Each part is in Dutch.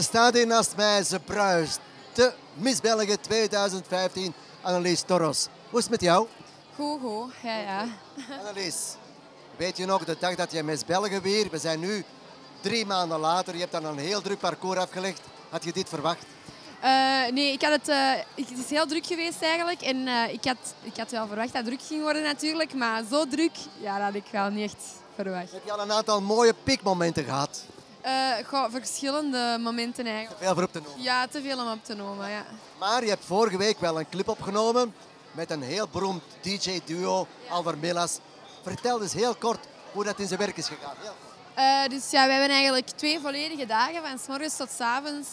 Ze staat hier naast mij, ze bruist. De Miss België 2015, Annelies Torros. Hoe is het met jou? Goed, goed. Ja. Annelies, weet je nog de dag dat je Miss België weer? We zijn nu 3 maanden later. Je hebt dan een heel druk parcours afgelegd. Had je dit verwacht? Nee, het is heel druk geweest eigenlijk. En ik had wel verwacht dat het druk ging worden natuurlijk. Maar zo druk, ja, dat had ik wel niet echt verwacht. Heb je al een aantal mooie piekmomenten gehad? Verschillende momenten eigenlijk. Te veel voor op te noemen. Ja, te veel om op te noemen, ja. Maar je hebt vorige week wel een clip opgenomen met een heel beroemd DJ-duo, Alvar Milas. Vertel eens heel kort hoe dat in zijn werk is gegaan. Heel kort. Dus ja, we hebben eigenlijk 2 volledige dagen, van 's morgens tot 's avonds,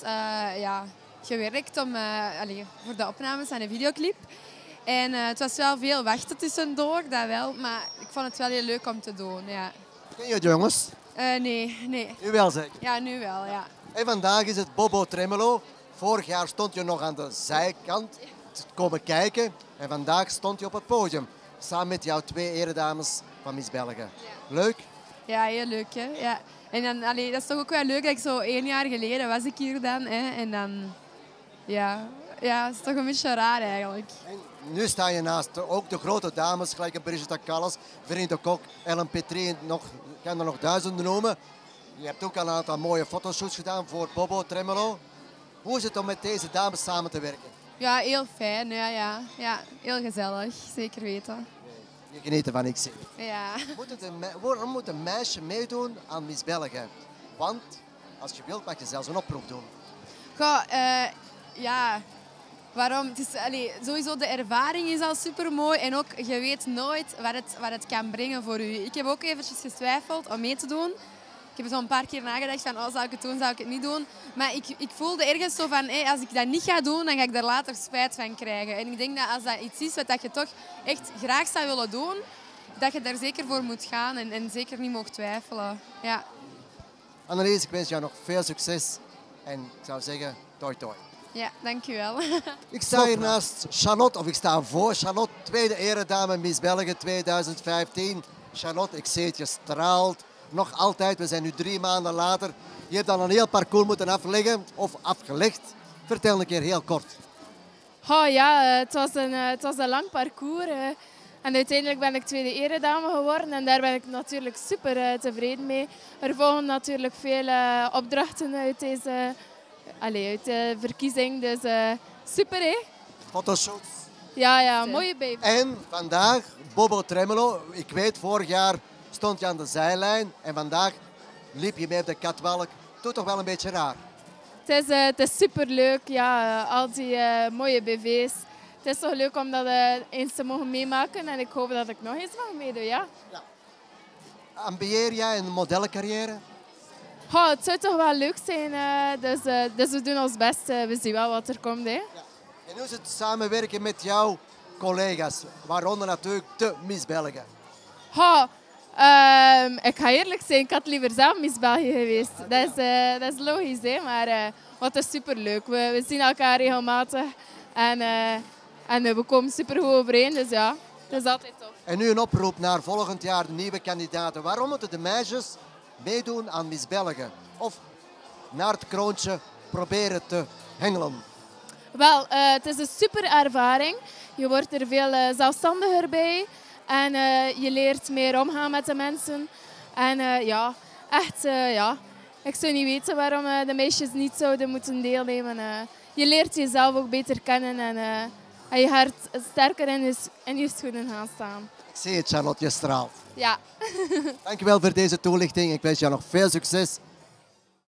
gewerkt voor de opnames van de videoclip. En het was wel veel wachten tussendoor, dat wel. Maar ik vond het wel heel leuk om te doen, ja. Ken je het, jongens? Nee. U wel zeker? Ja, nu wel, ja. En vandaag is het Bobo Tremolo. Vorig jaar stond je nog aan de zijkant te komen kijken. En vandaag stond je op het podium. Samen met jouw 2 eredames van Miss België. Ja. Leuk? Ja, heel leuk, hè. Ja. En dan, dat is toch ook wel leuk dat ik zo 1 jaar geleden was ik hier dan. Hè. En dan, ja, het is toch een beetje raar eigenlijk. En nu sta je naast ook de grote dames, gelijk Brigitte Callas, Verine de Kok, Ellen Petrie, ik kan er nog duizenden noemen. Je hebt ook al een aantal mooie fotoshoots gedaan voor Bobo Tremolo. Hoe is het om met deze dames samen te werken? Ja, heel fijn. Ja, heel gezellig. Zeker weten. Je geniet ervan, ik zie. Ja. Waarom moet een meisje meedoen aan Miss België? Want als je wilt mag je zelfs een oproep doen. Goh, ja, waarom? Het is, sowieso de ervaring is al supermooi en ook je weet nooit wat het kan brengen voor u. Ik heb ook eventjes getwijfeld om mee te doen. Ik heb zo een paar keer nagedacht van, zou ik het doen, zou ik het niet doen. Maar ik voelde ergens zo van, als ik dat niet ga doen, dan ga ik daar later spijt van krijgen. En ik denk dat als dat iets is wat je toch echt graag zou willen doen, dat je daar zeker voor moet gaan en zeker niet mag twijfelen. Ja. Annelies, ik wens jou nog veel succes. En ik zou zeggen, toi toi. Ja, dankjewel. Ik sta hier naast Charlotte, of ik sta voor Charlotte, 2e eredame Miss België 2015. Charlotte, ik zie het, je straalt. Nog altijd, we zijn nu 3 maanden later. Je hebt dan een heel parcours moeten afleggen, of afgelegd. Vertel een keer heel kort. Oh ja, het was een lang parcours. En uiteindelijk ben ik 2e eredame geworden en daar ben ik natuurlijk super tevreden mee. Er volgen natuurlijk veel opdrachten uit de verkiezing, dus super hè. Fotoshoots. Ja, mooie baby. En vandaag, Bobo Tremolo. Ik weet, vorig jaar stond je aan de zijlijn en vandaag liep je mee op de catwalk. Doet toch wel een beetje raar. Het is super leuk, ja, al die mooie BV's. Het is toch leuk om dat eens te mogen meemaken en ik hoop dat ik nog eens mag meedoen, ja. Ambieer jij een modellencarrière? Oh, het zou toch wel leuk zijn, dus we doen ons best. We zien wel wat er komt. Hè. Ja. En hoe is het samenwerken met jouw collega's, waaronder natuurlijk de Miss België? Oh, ik ga eerlijk zijn, ik had liever zelf Miss België geweest. Dat is logisch, hè, maar wat is superleuk. We zien elkaar regelmatig en we komen supergoed overeen, dus ja, dat is altijd tof. En nu een oproep naar volgend jaar de nieuwe kandidaten. Waarom moeten de meisjes meedoen aan Miss België? Of naar het kroontje proberen te hengelen? Wel, het is een super ervaring. Je wordt er veel zelfstandiger bij. En je leert meer omgaan met de mensen. En ik zou niet weten waarom de meisjes niet zouden moeten deelnemen. Je leert jezelf ook beter kennen en je gaat sterker in je schoenen gaan staan. Ik zie het, Charlotte, je straalt. Ja. Dankjewel voor deze toelichting. Ik wens jou nog veel succes